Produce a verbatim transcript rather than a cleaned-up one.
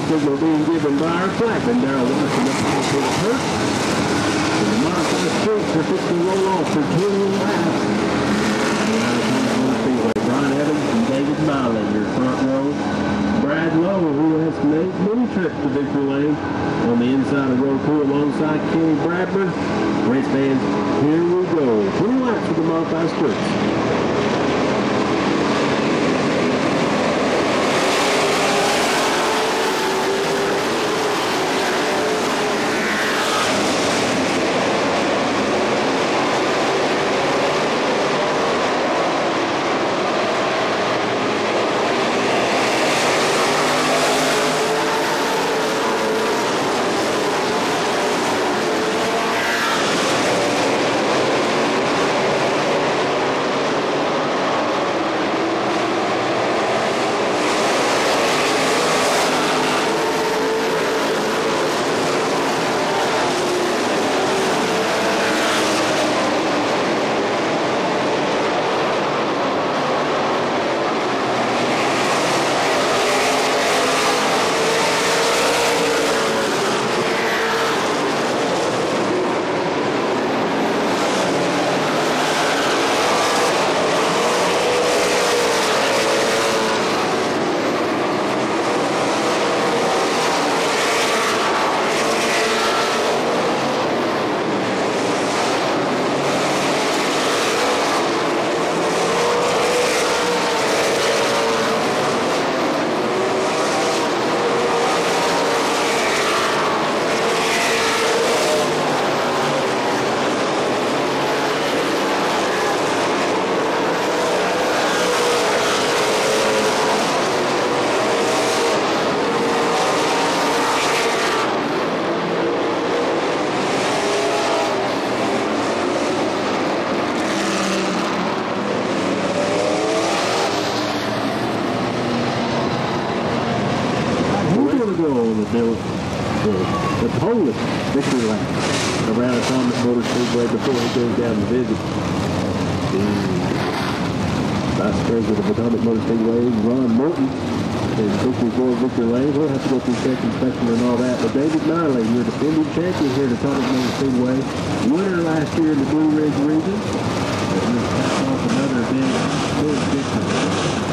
signal being given by our flagman, Darrell Watson, up to the hurt. And the modified streets are fixing to roll off for two laps. Speedway, Brian Evans and David Miley, your front row. Brad Lowe, who has made many trips to victory lane on the inside of row two alongside Kenny Bradford. Race fans, here we go. Two laps for the modified streets. The, the, the Polish victory lap around Atomic Motor Speedway before he goes down to visit the Vice President of Atomic Motor Speedway, Ron Morton, and victory for victory lane. We'll have to go through check inspection and all that. But David Miley, your defending champion here at Atomic Motor Speedway, winner last year in the Blue Ridge region, and this caps off another big, big victory.